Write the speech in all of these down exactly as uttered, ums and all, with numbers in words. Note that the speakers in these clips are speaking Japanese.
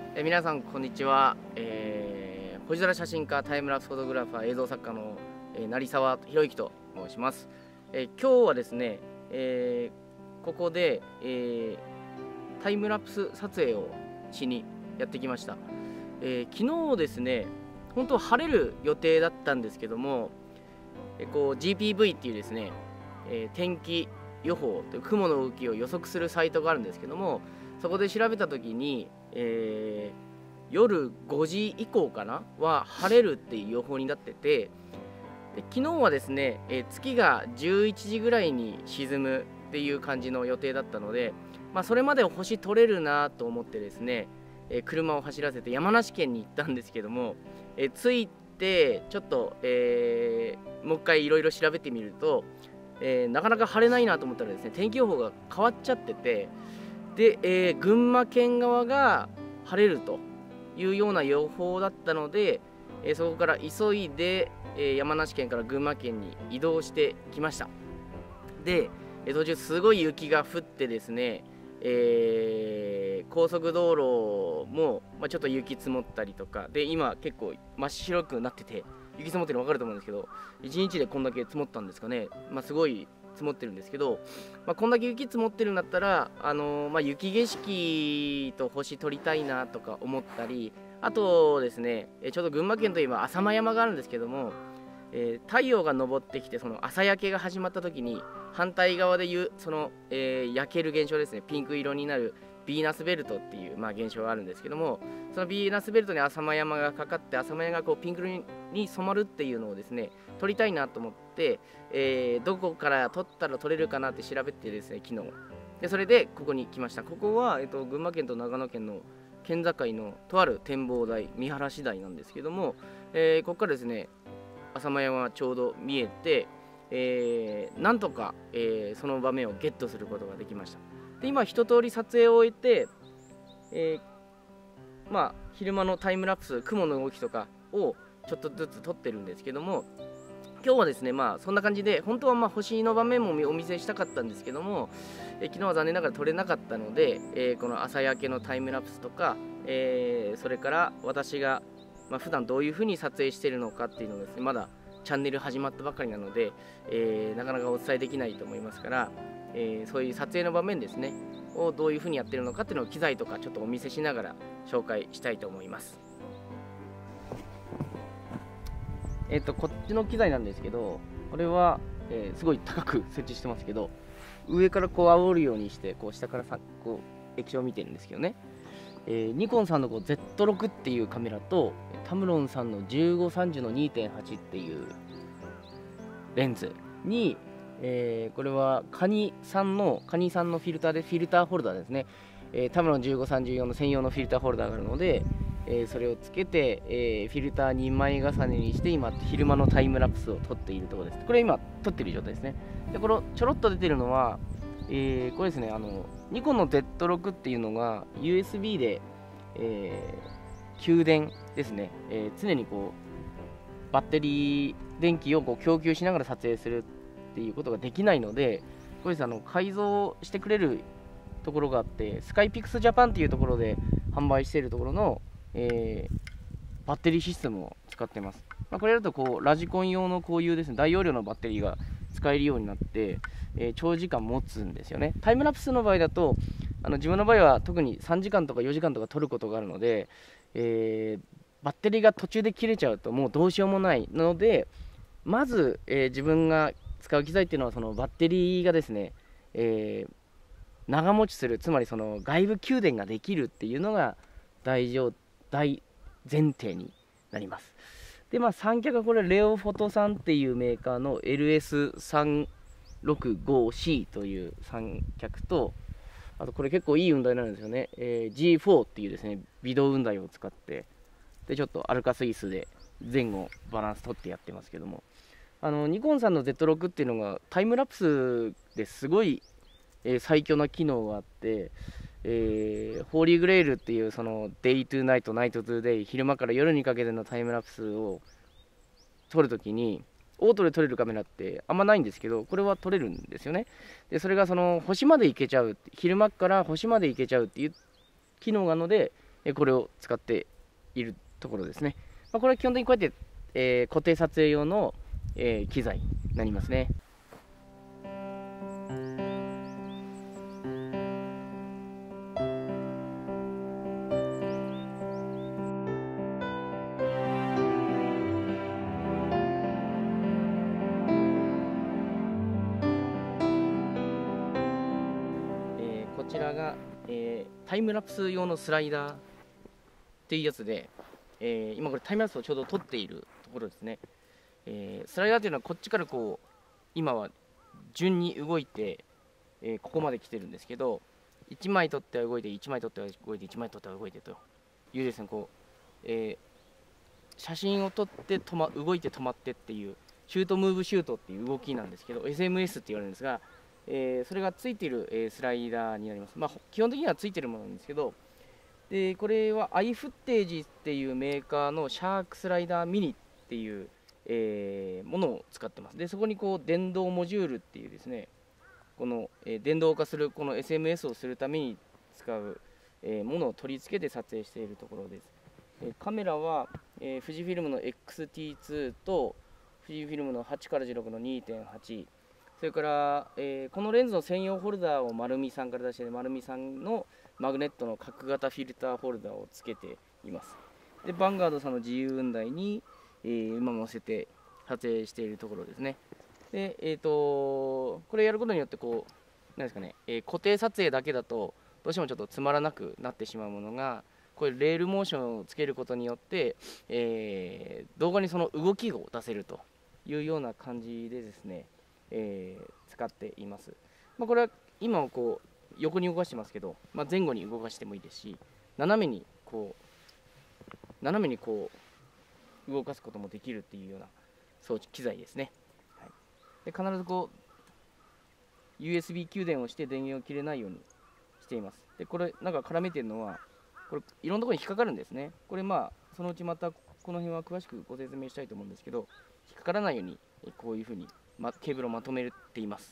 え皆さんこんにちは、えー、星空写真家タイムラプスフォトグラファー映像作家の、えー、成沢宏之と申します。えー、今日はですね、えー、ここで、えー、タイムラプス撮影をしにやってきました。えー、昨日ですね、本当は晴れる予定だったんですけども、えー、こう ジーピーブイ っていうですね、えー、天気予報という雲の動きを予測するサイトがあるんですけども、そこで調べた時に、えー、夜ごじ以降かなは晴れるっていう予報になってて、で昨日はですね、えー、月がじゅういちじぐらいに沈むっていう感じの予定だったので、まあ、それまで星取れるなと思ってですね、えー、車を走らせて山梨県に行ったんですけども、えー、着いてちょっと、えー、もう一回いろいろ調べてみると、えー、なかなか晴れないなと思ったらですね、天気予報が変わっちゃってて、で、えー、群馬県側が晴れるというような予報だったので、えー、そこから急いで、えー、山梨県から群馬県に移動してきました。で、えー、途中すごい雪が降ってですね、えー、高速道路も、まあ、ちょっと雪積もったりとかで、今結構真っ白くなってて雪積もってるの分かると思うんですけど、いちにちでこんだけ積もったんですかね。まあ、すごい積もってるんですけど、まあ、こんだけ雪積もってるんだったら、あのーまあ、雪景色と星撮りたいなとか思ったり、あとですね、ちょうど群馬県といえば浅間山があるんですけども、えー、太陽が昇ってきてその朝焼けが始まった時に反対側でいうその、えー、焼ける現象ですね、ピンク色になるヴィーナスベルトっていう、まあ、現象があるんですけども、そのヴィーナスベルトに浅間山がかかって浅間山がこうピンク色に染まるっていうのをですね撮りたいなと思って、えー、どこから撮ったら撮れるかなって調べてですね、昨日でそれでここに来ました。ここは、えっと、群馬県と長野県の県境のとある展望台、見晴らし台なんですけども、えー、ここからですね浅間山はちょうど見えて、えー、なんとか、えー、その場面をゲットすることができました。で今一通り撮影を終えて、えー、まあ昼間のタイムラプス雲の動きとかをちょっとずつ撮ってるんですけども、今日はですねまあそんな感じで、本当はまあ星の場面もお見せしたかったんですけども、えー、昨日は残念ながら撮れなかったので、えー、この朝焼けのタイムラプスとか、えー、それから私がまあ、普段どういう風に撮影しているのかっていうのをですね、まだチャンネル始まったばかりなので、えー、なかなかお伝えできないと思いますから、えー、そういう撮影の場面ですねをどういう風にやってるのかっていうのを機材とかちょっとお見せしながら紹介したいと思います。えっとこっちの機材なんですけど、これは、えー、すごい高く設置してますけど、上からこう煽るようにしてこう下からさこう液晶を見てるんですけどね、えー、ニコンさんのこう ゼットろく っていうカメラとタムロンさんの じゅうごさんじゅうの にてんはち っていうレンズに、えー、これはカニさんのカニさんのフィルターでフィルターホルダーですね、えー、タムロンじゅうごさんじゅうよんの専用のフィルターホルダーがあるので、えー、それをつけて、えー、フィルターにまい重ねにして今昼間のタイムラプスを撮っているところです。これ今撮っている状態ですね。でこのちょろっと出てるのは、えー、これですね、あのニコンの ゼットろく っていうのが ユーエスビー で、えー、給電ですね、えー、常にこうバッテリー電気をこう供給しながら撮影するっていうことができないので、これです、あの改造してくれるところがあって、スカイピクスジャパンっていうところで販売しているところの、えー、バッテリーシステムを使っています。まあ、これだとこうラジコン用のこういうですね大容量のバッテリーが使えるようになって、えー、長時間持つんですよね。タイムラプスの場合だと、あの自分の場合は特にさんじかんとかよじかんとか撮ることがあるので、えー、バッテリーが途中で切れちゃうともうどうしようもないので、まず、えー、自分が使う機材っていうのはそのバッテリーがですね、えー、長持ちする、つまりその外部給電ができるっていうのが大上大前提になります。でまあ三脚はこれレオフォトさんっていうメーカーの エルエスさんろくごシー という三脚と、あとこれ結構いい雲台なんですよね、えー、ジーフォー っていうですね微動雲台を使って、でちょっとアルカスイスで前後バランス取ってやってますけども、あのニコンさんの ゼットろく っていうのがタイムラプスですごい、えー、最強な機能があって、えー、ホーリーグレイルっていうそのデイトゥーナイトナイトトゥーデイ、昼間から夜にかけてのタイムラプスを撮るときにオートで撮れるカメラってあんまないんですけど、これは撮れるんですよね。でそれがその星まで行けちゃう、昼間から星まで行けちゃうっていう機能があるので、 えこれを使っているところですね。まあ、これは基本的にこうやって、えー、固定撮影用の、えー、機材になりますね。こちらが、えー、タイムラプス用のスライダーっていうやつで、えー、今これタイムラプスをちょうど撮っているところですね。えー、スライダーというのはこっちからこう今は順に動いて、えー、ここまで来てるんですけど、いちまい撮っては動いていちまい撮っては動いていちまい撮っては動いてというですね、こう、えー、写真を撮って止、ま、動いて止まってっていうシュートムーブシュートっていう動きなんですけど、 エスエムエス って言われるんですが、えー、それがついている、えー、スライダーになります。まあ、基本的にはついているものなんですけど、でこれはアイフッテージっていうメーカーのシャークスライダーミニっていう、えー、ものを使ってます。でそこにこう電動モジュールっていうですね、この、えー、電動化するこの エスエムエス をするために使う、えー、ものを取り付けて撮影しているところです。えー、カメラは、えー、富士フィルムの エックスティーツー と富士フィルムのはちからじゅうろくの にてんはち、それから、えー、このレンズの専用ホルダーを丸見さんから出している丸見さんのマグネットの角型フィルターホルダーをつけています。でヴァンガードさんの自由雲台に、えー、今載せて撮影しているところですね。で、えーと、これやることによってこうなんですかね、えー、固定撮影だけだとどうしてもちょっとつまらなくなってしまうものが、これレールモーションをつけることによって、えー、動画にその動きを出せるというような感じでですね、えー、使っています。まあ、これは今こう横に動かしてますけど、まあ、前後に動かしてもいいですし、斜めにこう斜めにこう動かすこともできるっていうような装置機材ですね。はい、で必ずこう ユーエスビー 給電をして電源を切れないようにしています。でこれなんか絡めてるのはこれいろんなところに引っかかるんですね。これまあそのうちまたこの辺は詳しくご説明したいと思うんですけど、引っかからないようにこういうふうに、ま、ケーブルをまとめています。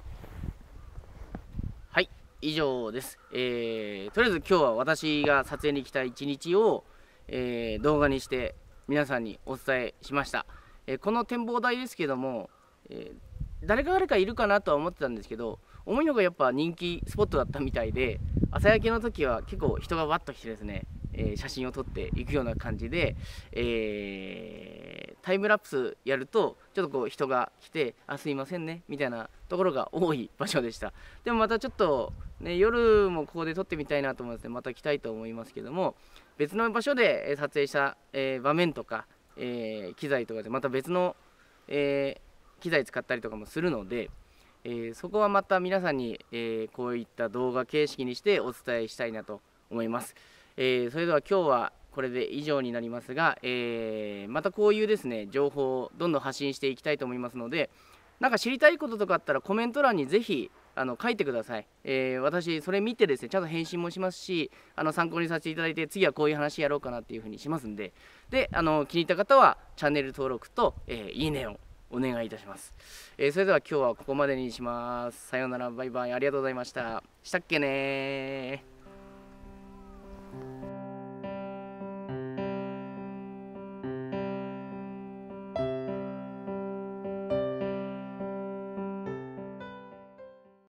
はい、以上です。えー、とりあえず今日は私が撮影に来た一日を、えー、動画にして皆さんにお伝えしました。えー、この展望台ですけども、えー、誰か誰かいるかなとは思ってたんですけど、思いのがやっぱ人気スポットだったみたいで、朝焼けの時は結構人がわっと来てですね、えー、写真を撮っていくような感じで、えー、タイムラプスやるとちょっとこう人が来て「あすいませんね」みたいなところが多い場所でした。でもまたちょっと、ね、夜もここで撮ってみたいなと思いますので、また来たいと思いますけども、別の場所で撮影した、えー、場面とか、えー、機材とかでまた別の、えー、機材使ったりとかもするので、えー、そこはまた皆さんに、えー、こういった動画形式にしてお伝えしたいなと思います。えー、それでは今日はこれで以上になりますが、えー、またこういうですね情報をどんどん発信していきたいと思いますので、なんか知りたいこととかあったらコメント欄にぜひあの書いてください。えー、私それ見てですねちゃんと返信もしますし、あの参考にさせていただいて次はこういう話やろうかなっていうふうにしますんで、であの気に入った方はチャンネル登録と、えー、いいねをお願いいたします。えー、それでは今日はここまでにします。さようなら、バイバイ、ありがとうございました。したっけねー。